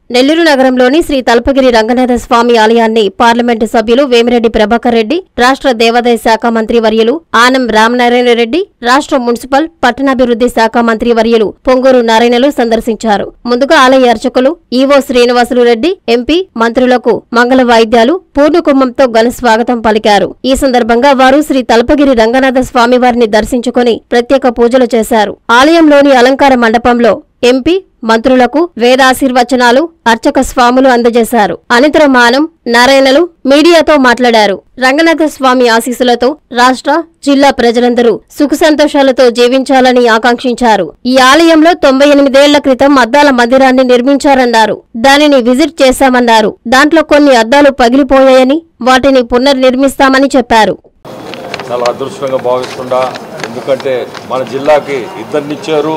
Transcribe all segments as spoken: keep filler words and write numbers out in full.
నెల్లూరు నగరంలోని శ్రీ తల్పగిరి రంగనాథ స్వామి ఆలయాన్ని పార్లమెంటు సభ్యులు వేమిరెడ్డి ప్రభాకర్ రెడ్డి, రాష్ట్ర దేవాదాయ శాఖ మంత్రి వర్యులు ఆనం రామనారాయణ రెడ్డి, రాష్ట్ర మున్సిపల్ పట్టణాభివృద్ధి శాఖ మంత్రి వర్యులు పొంగూరు నారాయణలు సందర్శించారు. ముందుగా ఆలయ అర్చకులు ఈవో శ్రీనివాసులు రెడ్డి, ఎంపీ, మంత్రులకు మంగళ వాయిద్యాలు, పూర్ణకుంభంతో ఘన స్వాగతం పలికారు. ఈ సందర్భంగా వారు శ్రీ తల్పగిరి రంగనాథ స్వామివారిని దర్శించుకుని ప్రత్యేక పూజలు చేశారు. ఆలయంలోని అలంకార మండపంలో ఎంపీ, మంత్రులకు వేదాశీర్వచనాలు అర్చక స్వాములు అందజేశారు. అనంతరం ఆనం నారాయణలు మీడియాతో మాట్లాడారు. రంగనాథ స్వామి ఆశీస్సులతో రాష్ట్ర, జిల్లా ప్రజలందరూ సుఖ సంతోషాలతో జీవించాలని ఆకాంక్షించారు. ఈ ఆలయంలో తొంభై ఎనిమిదేళ్ల క్రితం అద్దాల మందిరాన్ని నిర్మించారన్నారు. దానిని విజిట్ చేశామన్నారు. దాంట్లో కొన్ని అద్దాలు పగిలిపోయాయని, వాటిని పునర్నిర్మిస్తామని చెప్పారు. చాలా అదృష్టంగా భావిస్తుండా, ఎందుకంటే మన జిల్లాకి ఇద్దరినిచ్చారు.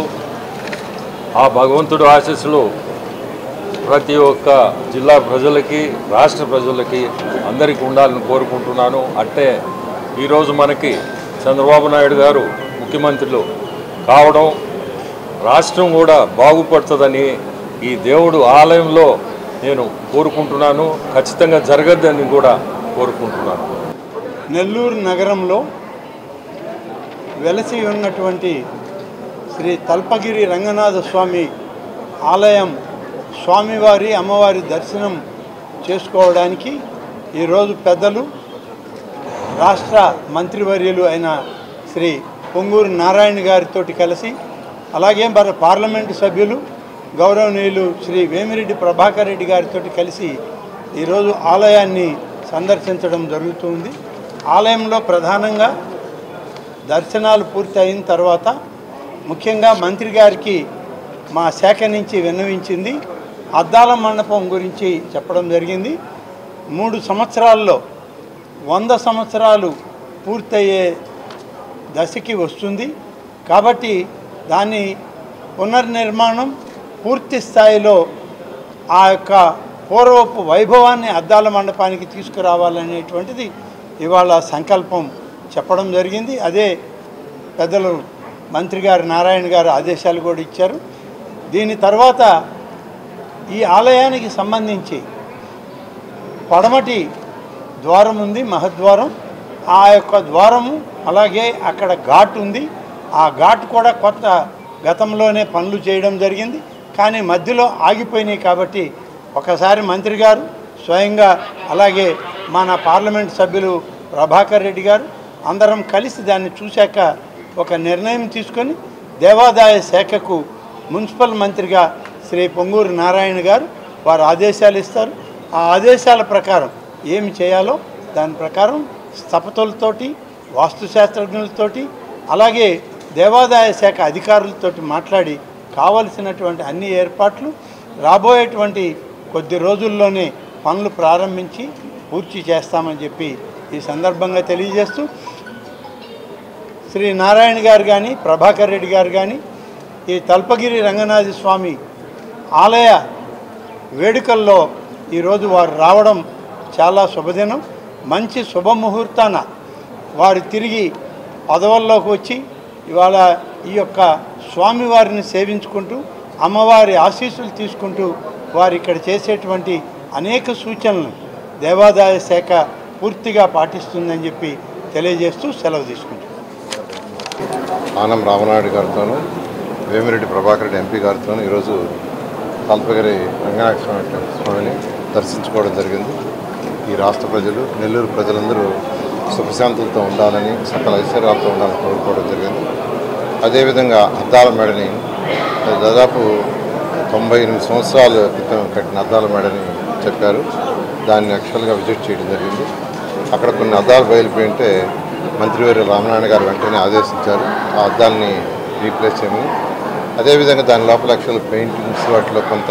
ఆ భగవంతుడు ఆశీస్సులు ప్రతి ఒక్క జిల్లా ప్రజలకి, రాష్ట్ర ప్రజలకి అందరికీ ఉండాలని కోరుకుంటున్నాను. అంటే ఈరోజు మనకి చంద్రబాబు నాయుడు గారు ముఖ్యమంత్రులు కావడం, రాష్ట్రం కూడా బాగుపడుతుందని ఈ దేవుడు ఆలయంలో నేను కోరుకుంటున్నాను. ఖచ్చితంగా జరగద్దని కూడా కోరుకుంటున్నాను. నెల్లూరు నగరంలో వెలసి ఉన్నటువంటి శ్రీ తల్పగిరి రంగనాథ స్వామి ఆలయం స్వామివారి అమ్మవారి దర్శనం చేసుకోవడానికి ఈరోజు పెద్దలు, రాష్ట్ర మంత్రివర్యులు అయిన శ్రీ పొంగూరు నారాయణ గారితో కలిసి, అలాగే మన పార్లమెంటు సభ్యులు గౌరవనీయులు శ్రీ వేమిరెడ్డి ప్రభాకర్ రెడ్డి గారితో కలిసి ఈరోజు ఆలయాన్ని సందర్శించడం జరుగుతుంది. ఆలయంలో ప్రధానంగా దర్శనాలు పూర్తి అయిన తర్వాత ముఖ్యంగా మంత్రి గారికి మా శాఖ నుంచి విన్నవించింది అద్దాల మండపం గురించి చెప్పడం జరిగింది. మూడు సంవత్సరాల్లో వంద సంవత్సరాలు పూర్తయ్యే దశకి వస్తుంది కాబట్టి దాన్ని పునర్నిర్మాణం పూర్తి స్థాయిలో ఆ యొక్క పూర్వపు వైభవాన్ని అద్దాల మండపానికి తీసుకురావాలనేటువంటిది ఇవాళ సంకల్పం చెప్పడం జరిగింది. అదే పెద్దలు మంత్రి గారు నారాయణ గారు ఆదేశాలు కూడా ఇచ్చారు. దీని తర్వాత ఈ ఆలయానికి సంబంధించి పడమటి ద్వారం ఉంది, మహద్వారం. ఆ యొక్క ద్వారము అలాగే అక్కడ ఘాట్ ఉంది. ఆ ఘాట్ కూడా కొత్త గతంలోనే పనులు చేయడం జరిగింది, కానీ మధ్యలో ఆగిపోయినాయి. కాబట్టి ఒకసారి మంత్రి గారు స్వయంగా, అలాగే మన పార్లమెంట్ సభ్యులు ప్రభాకర్ రెడ్డి గారు అందరం కలిసి దాన్ని చూశాక ఒక నిర్ణయం తీసుకొని దేవాదాయ శాఖకు మున్సిపల్ మంత్రిగా శ్రీ పొంగూరు నారాయణ గారు వారు ఆదేశాలు ఇస్తారు. ఆ ఆదేశాల ప్రకారం ఏమి చేయాలో దాని ప్రకారం స్థపతులతోటి, వాస్తుశాస్త్రజ్ఞులతోటి, అలాగే దేవాదాయ శాఖ అధికారులతోటి మాట్లాడి కావలసినటువంటి అన్ని ఏర్పాట్లు రాబోయేటువంటి కొద్ది రోజుల్లోనే పనులు ప్రారంభించి పూర్తి చేస్తామని చెప్పి ఈ సందర్భంగా తెలియజేస్తూ, శ్రీ నారాయణ గారు కానీ ప్రభాకర్ రెడ్డి గారు కానీ ఈ తల్పగిరి రంగనాథ స్వామి ఆలయ వేడుకల్లో ఈరోజు వారు రావడం చాలా శుభదినం. మంచి శుభముహూర్తాన వారు తిరిగి పదవుల్లోకి వచ్చి ఇవాళ ఈ యొక్క స్వామివారిని సేవించుకుంటూ అమ్మవారి ఆశీస్సులు తీసుకుంటూ వారు ఇక్కడ చేసేటువంటి అనేక సూచనలు దేవాదాయ శాఖ పూర్తిగా పాటిస్తుందని చెప్పి తెలియజేస్తూ సెలవు తీసుకుంటాం. ఆనం రామనాయుడు గారితోనూ వేమిరెడ్డి ప్రభాకర్ రెడ్డి ఎంపీ గారితోనూ ఈరోజు తల్పగిరి రంగనాథ స్వామి స్వామిని దర్శించుకోవడం జరిగింది. ఈ రాష్ట్ర ప్రజలు, నెల్లూరు ప్రజలందరూ సుఖశాంతులతో ఉండాలని, సకల ఐశ్వర్యాలతో ఉండాలని కోరుకోవడం జరిగింది. అదేవిధంగా అద్దాల మేడని దాదాపు తొంభై ఎనిమిది సంవత్సరాల క్రితం కట్టిన అద్దాల మేడని చెప్పారు. దాన్ని యాక్చువల్గా విజిట్ చేయడం జరిగింది. అక్కడ కొన్ని అద్దాలు బయలుపోయి ఉంటే మంత్రివర్యులు రామనారాయణ గారు వెంటనే ఆదేశించారు ఆ అద్దాలని రీప్లేస్ చేయమని. అదేవిధంగా దాని లోపల యాక్చువల్ పెయింటింగ్స్ వాటిలో కొంత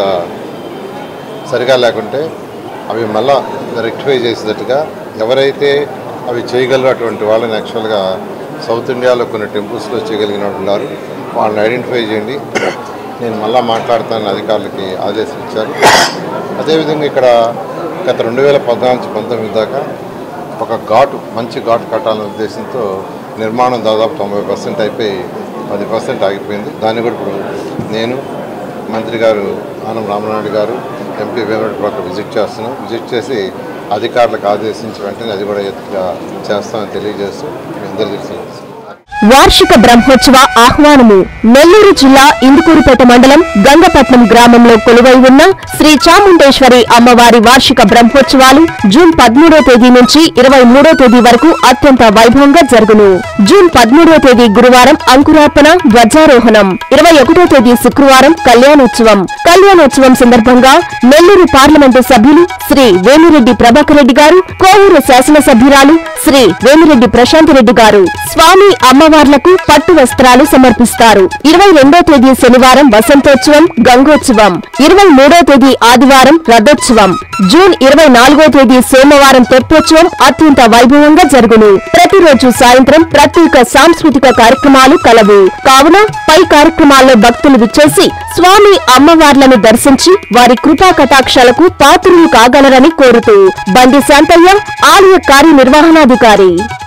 సరిగా లేకుంటే అవి మళ్ళా రెక్టిఫై చేసేటట్టుగా ఎవరైతే అవి చేయగలరు అటువంటి వాళ్ళని యాక్చువల్గా సౌత్ ఇండియాలో కొన్ని టెంపుల్స్లో చేయగలిగిన వాళ్ళు ఉన్నారు, వాళ్ళని ఐడెంటిఫై చేయండి, నేను మళ్ళా మాట్లాడతానని అధికారులకి ఆదేశం ఇచ్చారు. అదేవిధంగా ఇక్కడ గత రెండు వేల పద్నాలుగు నుంచి పంతొమ్మిది దాకా ఒక ఘాటు, మంచి ఘాటు కట్టాలనే ఉద్దేశంతో నిర్మాణం దాదాపు తొంభై పర్సెంట్ అయిపోయి పది పర్సెంట్ ఆగిపోయింది. దాన్ని కూడా ఇప్పుడు నేను, మంత్రి గారు ఆనం రామనాయుడు గారు, ఎంపీ వేమిరెడ్డి ప్రభాకర్ విజిట్ చేస్తున్నాం. విజిట్ చేసి అధికారులకు ఆదేశించి వెంటనే అది కూడా చేస్తామని తెలియజేస్తూ మీ అందరూ తెలుసు. వార్షిక బ్రహ్మోత్సవ ఆహ్వానము. నెల్లూరు జిల్లా ఇందుకూరుపేట మండలం గంగపట్నం గ్రామంలో కొలువై ఉన్న శ్రీ చాముండేశ్వరి అమ్మవారి వార్షిక బ్రహ్మోత్సవాలు జూన్ పదమూడో తేదీ నుంచి ఇరవై మూడో తేదీ వరకు అత్యంత వైభవంగా జరుగును. జూన్ పదమూడో తేదీ గురువారం అంకురార్పణ, ధ్వజారోహణం. ఇరవై ఒకటో తేదీ శుక్రవారం కళ్యాణోత్సవం. కళ్యాణోత్సవం సందర్భంగా నెల్లూరు పార్లమెంటు సభ్యులు శ్రీ వేమిరెడ్డి ప్రభాకర్ రెడ్డి గారు, కోవూరు శాసనసభ్యురాలు శ్రీ వేమిరెడ్డి ప్రశాంత్ రెడ్డి గారు స్వామి అమ్మవార్లకు పట్టు వస్త్రాలు సమర్పిస్తారు. ఇరవై రెండో తేదీ శనివారం వసంతోత్సవం, గంగోత్సవం. ఇరవై మూడో తేదీ ఆదివారం రథోత్సవం. జూన్ ఇరవై నాలుగో తేదీ సోమవారం తెప్పోత్సవం అత్యంత వైభవంగా జరుగును. ప్రతిరోజు సాయంత్రం ప్రత్యేక సాంస్కృతిక కార్యక్రమాలు కలవు. కావున పై కార్యక్రమాల్లో భక్తులు విచ్చేసి స్వామి అమ్మవార్లను దర్శించి వారి కృపా కటాక్షాలకు పాత్రులు కాగలరని కోరుతూ బండి శాంతయ్య, ఆలయ కార్యనిర్వహణాధికారి.